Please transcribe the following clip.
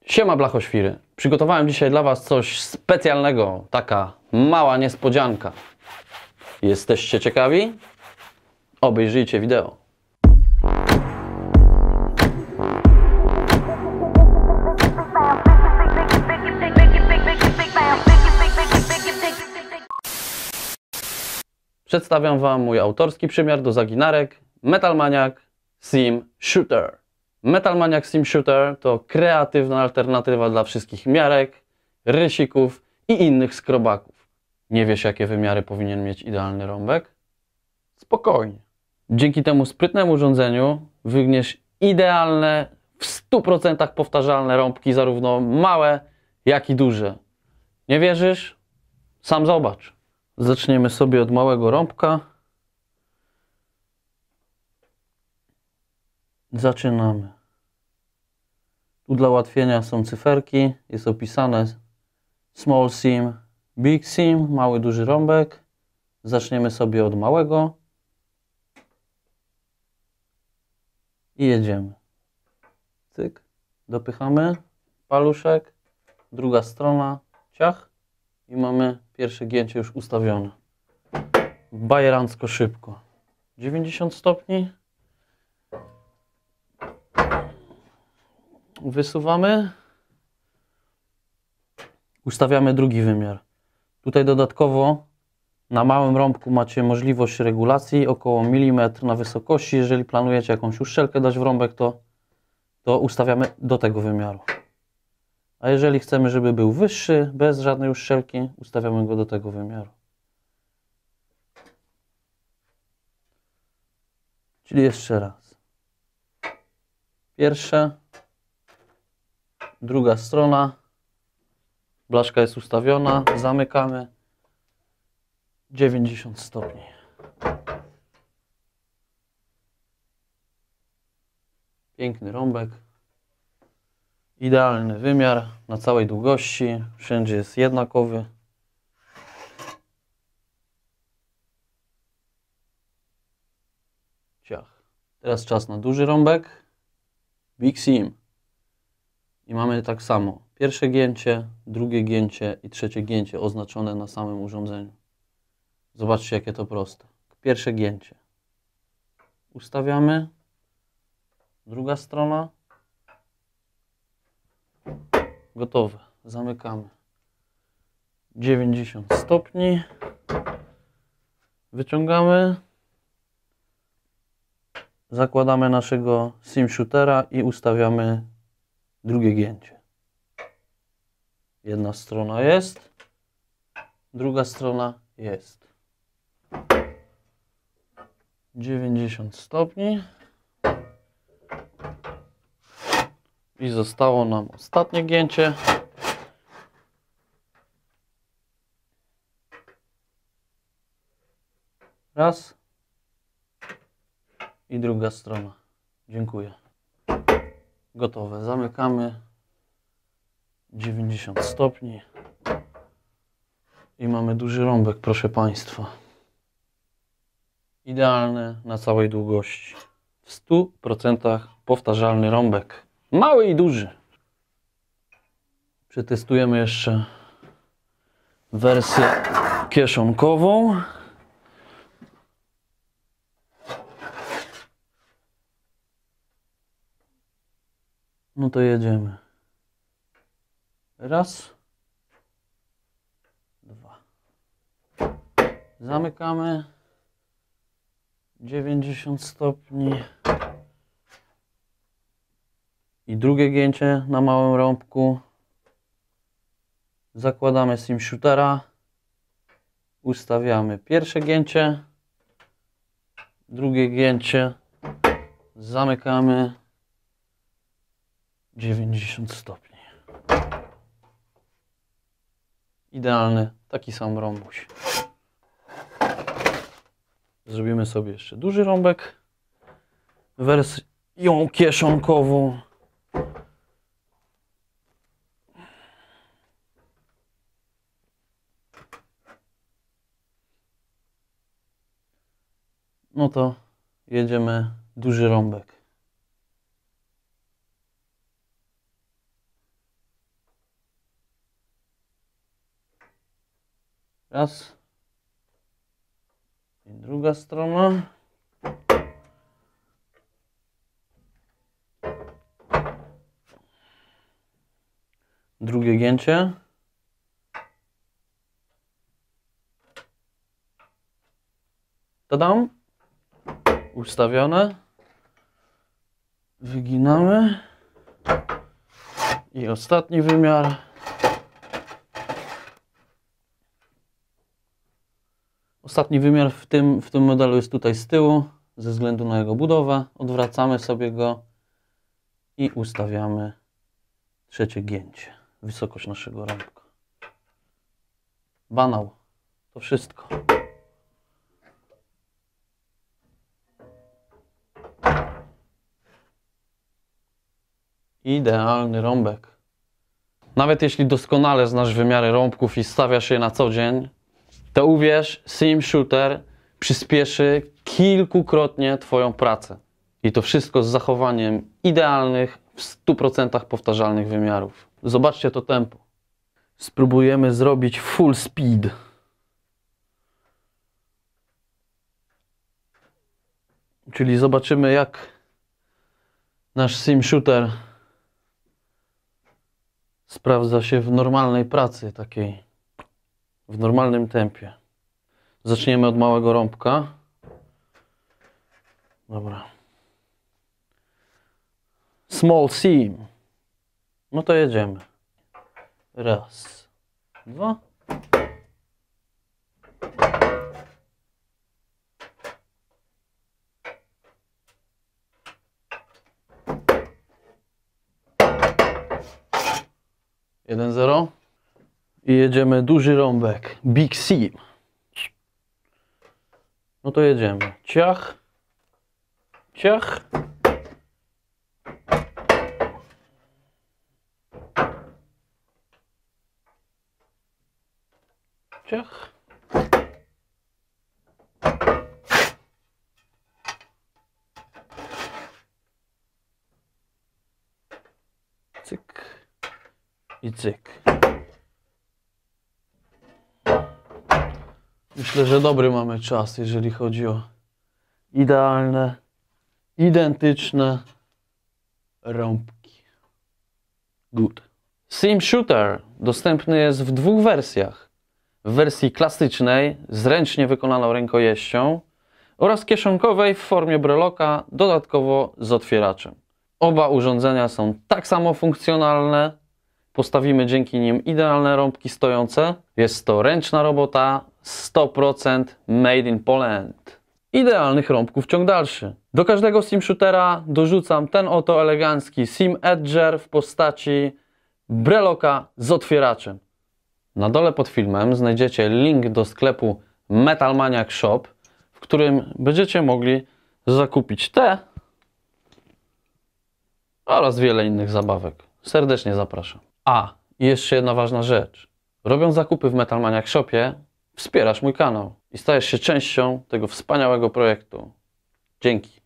Siema blachoświry. Przygotowałem dzisiaj dla Was coś specjalnego. Taka mała niespodzianka. Jesteście ciekawi? Obejrzyjcie wideo. Przedstawiam Wam mój autorski przymiar do zaginarek Metal Maniac Sim Shooter. Metal Maniac Sim Shooter to kreatywna alternatywa dla wszystkich miarek, rysików i innych skrobaków. Nie wiesz, jakie wymiary powinien mieć idealny rąbek? Spokojnie. Dzięki temu sprytnemu urządzeniu wygniesz idealne, w 100% powtarzalne rąbki, zarówno małe, jak i duże. Nie wierzysz? Sam zobacz. Zaczniemy sobie od małego rąbka. Zaczynamy. Tu dla ułatwienia są cyferki. Jest opisane small sim, big sim, mały, duży rąbek. Zaczniemy sobie od małego. I jedziemy. Cyk. Dopychamy. Paluszek. Druga strona. Ciach. I mamy pierwsze gięcie już ustawione. Bajerancko szybko. 90 stopni. Wysuwamy. Ustawiamy drugi wymiar. Tutaj dodatkowo na małym rąbku macie możliwość regulacji około milimetr na wysokości. Jeżeli planujecie jakąś uszczelkę dać w rąbek, to ustawiamy do tego wymiaru. A jeżeli chcemy, żeby był wyższy, bez żadnej uszczelki, ustawiamy go do tego wymiaru. Czyli jeszcze raz. Pierwsze. Druga strona. Blaszka jest ustawiona. Zamykamy. 90 stopni. Piękny rąbek. Idealny wymiar na całej długości. Wszędzie jest jednakowy. Ciach. Teraz czas na duży rąbek. Big Sim. I mamy tak samo. Pierwsze gięcie, drugie gięcie i trzecie gięcie oznaczone na samym urządzeniu. Zobaczcie, jakie to proste. Pierwsze gięcie. Ustawiamy. Druga strona. Gotowe. Zamykamy. 90 stopni. Wyciągamy. Zakładamy naszego sim shootera i ustawiamy drugie gięcie. Jedna strona jest. Druga strona jest. 90 stopni. I zostało nam ostatnie gięcie. Raz. I druga strona. Dziękuję. Gotowe. Zamykamy. 90 stopni. I mamy duży rąbek, proszę Państwa. Idealny na całej długości. W 100% powtarzalny rąbek. Mały i duży. Przetestujemy jeszcze wersję kieszonkową. No to jedziemy. Raz. Dwa. Zamykamy. 90 stopni. I drugie gięcie na małym rąbku. Zakładamy sim shootera. Ustawiamy pierwsze gięcie. Drugie gięcie. Zamykamy. 90 stopni. Idealny, taki sam rąbuś. Zrobimy sobie jeszcze duży rąbek. Wersją kieszonkową. No to jedziemy duży rąbek. Raz. I druga strona. Drugie gięcie. Tadam. Ustawione. Wyginamy. I ostatni wymiar. Ostatni wymiar w tym modelu jest tutaj z tyłu, ze względu na jego budowę. Odwracamy sobie go i ustawiamy trzecie gięcie. Wysokość naszego rąbka. Banał. To wszystko. Idealny rąbek. Nawet jeśli doskonale znasz wymiary rąbków i stawiasz je na co dzień, to uwierz, Seam Shooter przyspieszy kilkukrotnie Twoją pracę. I to wszystko z zachowaniem idealnych, w 100% powtarzalnych wymiarów. Zobaczcie to tempo. Spróbujemy zrobić full speed. Czyli zobaczymy, jak nasz Seam Shooter sprawdza się w normalnej pracy, takiej w normalnym tempie. Zaczniemy od małego rąbka. Dobra. Small seam. No to jedziemy. Raz, dwa. Jeden, zero. I jedziemy duży rąbek. Big seam. No to jedziemy. Ciach. Ciach. Ciach. Cyk. I cyk. Myślę, że dobry mamy czas, jeżeli chodzi o idealne, identyczne rąbki. Good. Seam Shooter dostępny jest w dwóch wersjach. W wersji klasycznej z ręcznie wykonaną rękojeścią oraz kieszonkowej w formie breloka, dodatkowo z otwieraczem. Oba urządzenia są tak samo funkcjonalne. Postawimy dzięki nim idealne rąbki stojące. Jest to ręczna robota, 100% made in Poland. Idealnych rąbków ciąg dalszy. Do każdego Seam Shootera dorzucam ten oto elegancki Seam Edger w postaci breloka z otwieraczem. Na dole pod filmem znajdziecie link do sklepu Metal Maniac Shop, w którym będziecie mogli zakupić te oraz wiele innych zabawek. Serdecznie zapraszam. A, i jeszcze jedna ważna rzecz. Robiąc zakupy w Metal Maniac Shopie, wspierasz mój kanał i stajesz się częścią tego wspaniałego projektu. Dzięki.